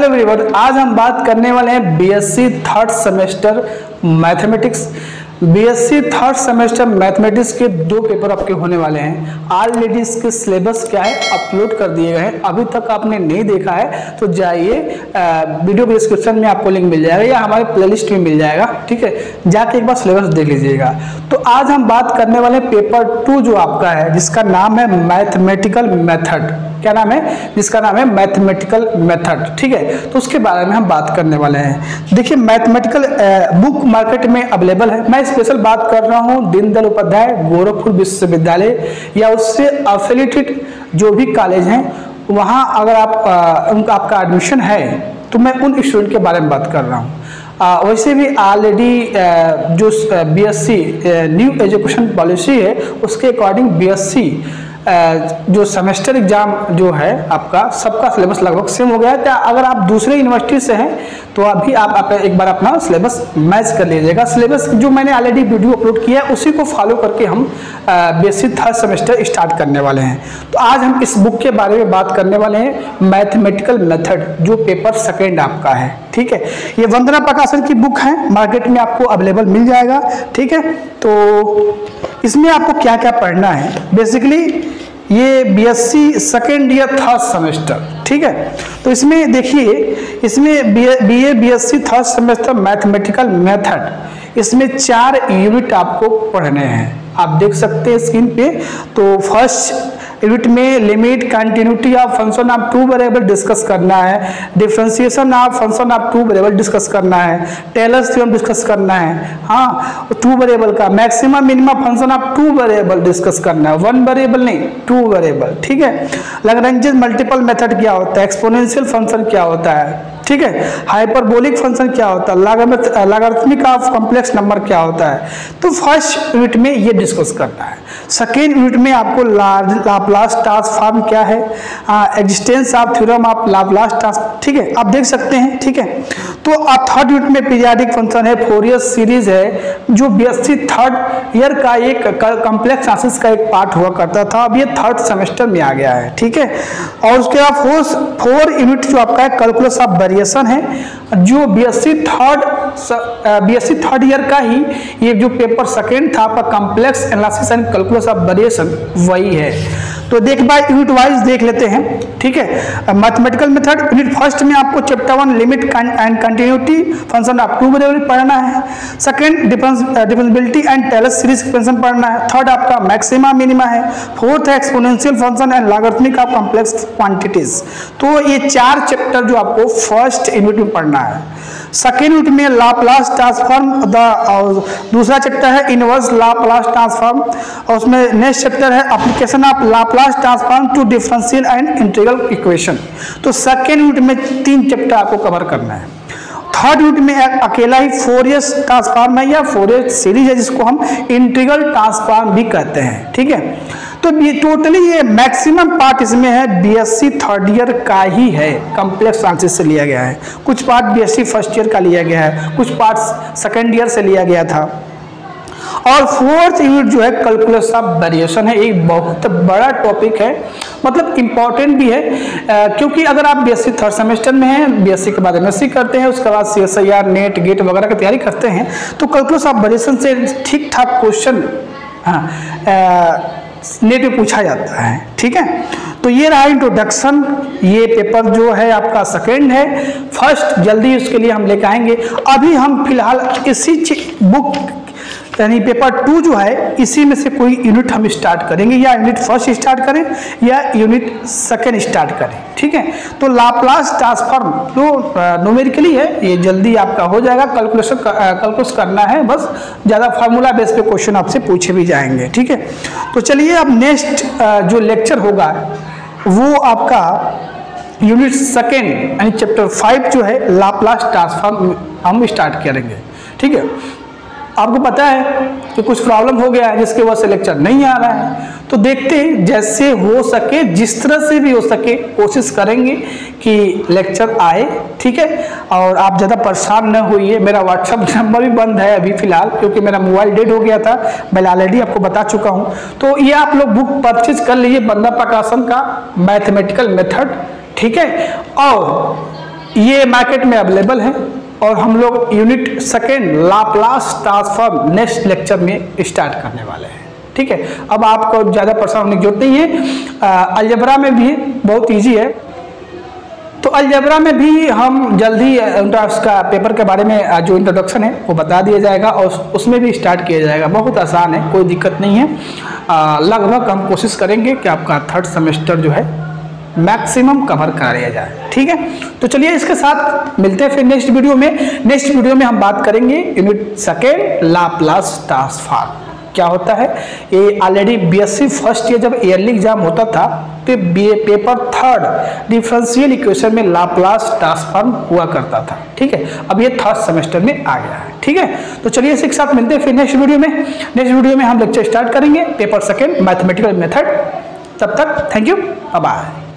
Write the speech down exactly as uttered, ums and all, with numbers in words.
Everyone, आज हम बात करने वाले हैं BSc third semester mathematics. BSc third semester mathematics के दो पेपर आपके होने वाले हैं। ऑलरेडी इसके सिलेबस क्या है अपलोड कर दिए गए हैं। अभी तक आपने नहीं देखा है तो जाइए, वीडियो डिस्क्रिप्शन में आपको लिंक मिल जाएगा या हमारे प्लेलिस्ट में मिल जाएगा, ठीक है, जाके एक बार सिलेबस देख लीजिएगा। तो आज हम बात करने वाले पेपर टू जो आपका है, जिसका नाम है मैथमेटिकल मेथड। क्या नाम है? जिसका नाम है मैथमेटिकल मेथड, ठीक है। तो उसके बारे में हम बात करने वाले हैं। देखिए, मैथमेटिकल बुक मार्केट में अवेलेबल है। मैं स्पेशल बात कर रहा हूँ दीनदयाल उपाध्याय गोरखपुर विश्वविद्यालय या उससे एफिलिएटेड जो भी कॉलेज हैं, वहाँ अगर आप आ, उनका आपका एडमिशन है तो मैं उन स्टूडेंट के बारे में बात कर रहा हूँ। आ, वैसे भी ऑलरेडी जो बीएससी न्यू एजुकेशन पॉलिसी है उसके अकॉर्डिंग बीएससी जो सेमेस्टर एग्जाम जो है आपका सबका सिलेबस लगभग सेम हो गया है। अगर आप दूसरे यूनिवर्सिटी से हैं तो अभी आप, आप एक बार अपना सिलेबस मैच कर लीजिएगा। सिलेबस जो मैंने ऑलरेडी वीडियो अपलोड किया है उसी को फॉलो करके हम बेसिक थर्ड सेमेस्टर स्टार्ट करने वाले हैं। तो आज हम इस बुक के बारे में बात करने वाले हैं, मैथमेटिकल मेथड, जो पेपर सेकेंड आपका है, ठीक है। ये वंदना प्रकाशन की बुक है, मार्केट में आपको अवेलेबल मिल जाएगा, ठीक है। तो इसमें आपको क्या क्या पढ़ना है, बेसिकली ये BSc second year third semester, ठीक है। तो इसमें देखिए, इसमें BA BSc third semester mathematical method, इसमें चार यूनिट आपको पढ़ने हैं। आप देख सकते हैं स्क्रीन पे। तो फर्स्ट यूनिट में limit continuity of function of two variable discuss करना है, differentiation of function of two variable discuss करना है, टेलर्स थ्योरम डिस्कस करना है, हाँ, टू वेरिएबल का maximum minimum function of two variable discuss करना है, वन वेरिएबल नहीं, टू वेरिएबल, ठीक है। लैग्रेंज मल्टीपल मेथड क्या होता है, एक्सपोनेंशियल फंक्शन क्या होता है, ठीक है, हाइपरबोलिक फंक्शन क्या होता है, लॉगरिथमिक ऑफ कॉम्प्लेक्स नंबर क्या होता है। तो फर्स्ट यूनिट में ये डिस्कस करना है। सेकेंड यूनिट में आपको लाप्लास ट्रांसफॉर्म क्या है, existence of theorem of Laplace transform, ठीक है, आप देख सकते हैं, ठीक है। तो थर्ड यूनिट में पीरियोडिक फंक्शन है, फोरियर सीरीज है, जो बीएससी थर्ड ईयर का एक कॉम्प्लेक्स एनालिसिस का एक पार्ट हुआ करता था, अब ये थर्ड सेमेस्टर में आ गया है, ठीक है। और उसके बाद फोर फोर यूनिट जो आपका है कैलकुलस ऑफ वेरिएशन है, जो BSc third BSc third year का ही ये जो पेपर सेकेंड था आपका complex analysis and calculus of variation, वही है। तो देख बाय यूनिट वाइज देख लेते हैं, ठीक है। मैथमेटिकल मेथड यूनिट फर्स्ट में आपको chapter one limit and continuity function of two variable पढ़ना है। Second differentiability and Taylor's series function पढ़ना है। थर्ड आपका मैक्सिमा मिनिमा है। फोर्थ है exponential function and logarithmic of complex quantities. तो ये चार चैप्टर जो आपको फर्स्ट यूनिट में पढ़ना है। सेकेंड यूनिट में लाप्लास ट्रांसफॉर्म द, और दूसरा चैप्टर है इनवर्स लाप्लास ट्रांसफॉर्म, और उसमें नेक्स्ट चैप्टर है application of Laplace transform to differential and integral equation. तो सेकेंड यूनिट में तीन चैप्टर आपको कवर करना है। थर्ड यूनिट में अकेला ही फोरियर ट्रांसफॉर्म है या फोरियर सीरीज है, जिसको हम इंटीग्रल ट्रांसफॉर्म भी कहते हैं, ठीक है। तो ये टोटली ये मैक्सिमम पार्ट इसमें है बीएससी थर्ड ईयर का ही है, कॉम्प्लेक्स एनालिसिस से लिया गया है। कुछ पार्ट बीएससी फर्स्ट ईयर का लिया गया है, कुछ पार्ट सेकेंड ईयर से लिया गया था। और फोर्थ यूनिट जो है कैलकुलस ऑफ वेरिएशन है, एक बहुत बड़ा टॉपिक है, मतलब इम्पॉर्टेंट भी है, आ, क्योंकि अगर आप बीएससी थर्ड सेमेस्टर में हैं, बीएससी के बाद एमएससी करते हैं, उसके बाद सीएसआईआर नेट गेट वगैरह की तैयारी करते हैं, तो कैलकुलस ऑफ वेरिएशन से ठीक ठाक क्वेश्चन हाँ नेट में पूछा जाता है, ठीक है। तो ये रहा इंट्रोडक्शन। ये पेपर जो है आपका सेकेंड है, फर्स्ट जल्दी उसके लिए हम लेके आएंगे। अभी हम फिलहाल इसी बुक यानी पेपर टू जो है, इसी में से कोई यूनिट हम स्टार्ट करेंगे, या यूनिट फर्स्ट स्टार्ट करें या यूनिट सेकेंड स्टार्ट करें, ठीक है। तो लाप्लास ट्रांसफॉर्म जो न्यूमेरिकली है, ये जल्दी आपका हो जाएगा। कैलकुलेशन कैलकुलेट करना है बस, ज़्यादा फार्मूला बेस पे क्वेश्चन आपसे पूछे भी जाएंगे, ठीक है। तो चलिए अब नेक्स्ट जो लेक्चर होगा वो आपका यूनिट सेकेंड यानी चैप्टर फाइव जो है लाप्लास ट्रांसफॉर्म हम स्टार्ट करेंगे, ठीक है। आपको पता है कि कुछ प्रॉब्लम हो गया है जिसके वजह से लेक्चर नहीं आ रहा है, तो देखते हैं जैसे हो सके, जिस तरह से भी हो सके कोशिश करेंगे कि लेक्चर आए, ठीक है। और आप ज़्यादा परेशान न होइए। मेरा व्हाट्सअप नंबर भी बंद है अभी फ़िलहाल, क्योंकि मेरा मोबाइल डेड हो गया था, मैं ऑलरेडी आपको बता चुका हूँ। तो ये आप लोग बुक परचेज कर लीजिए, वंदना प्रकाशन का मैथमेटिकल मेथड, ठीक है। और ये मार्केट में अवेलेबल है और हम लोग unit second Laplace transform next lecture में स्टार्ट करने वाले हैं। ठीक है, अब आपको ज़्यादा परेशान होने की जरूरत नहीं है। अलजेब्रा में भी बहुत इजी है, तो अलजेब्रा में भी हम जल्दी उसका पेपर के बारे में जो इंट्रोडक्शन है वो बता दिया जाएगा और उसमें भी स्टार्ट किया जाएगा। बहुत आसान है, कोई दिक्कत नहीं है। लगभग हम कोशिश करेंगे कि आपका थर्ड सेमेस्टर जो है मैक्सिमम कवर करा लिया जाए। ठीक है, तो चलिए इसके साथ मिलते हैं फिर नेक्स्ट वीडियो में। नेक्स्ट वीडियो में हम बात करेंगे यूनिट सेकेंड लाप्लास ट्रांसफॉर्म क्या होता है। ये ऑलरेडी बीएससी फर्स्ट ईयर जब ईयरली एग्जाम होता था तो BA paper third differential equation में लाप्लास ट्रांसफॉर्म हुआ करता था। ठीक है, अब ये थर्ड सेमेस्टर में आ गया है। ठीक है, तो चलिए इसी के साथ मिलते हैं फिर नेक्स्ट वीडियो में। नेक्स्ट वीडियो में हम लेक्चर स्टार्ट करेंगे पेपर सेकेंड मैथमेटिकल मेथड। तब तक थैंक यू, बाय बाय।